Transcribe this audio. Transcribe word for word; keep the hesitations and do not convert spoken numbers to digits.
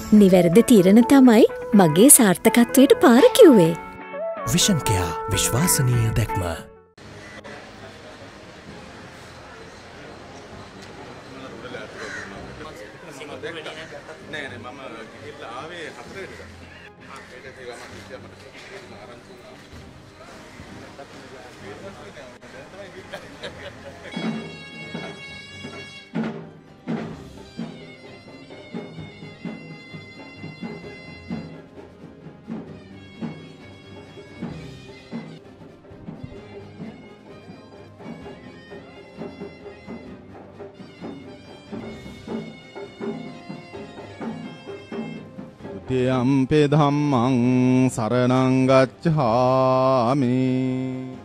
නිවැරදි තීරණ තමයි මගේ සාර්ථකත්වයට පාර කිව්වේ. විෂන් කෙයා විශ්වාසනීය දැක්ම. යම්පි ධම්මං සරණං ගච්ඡාමි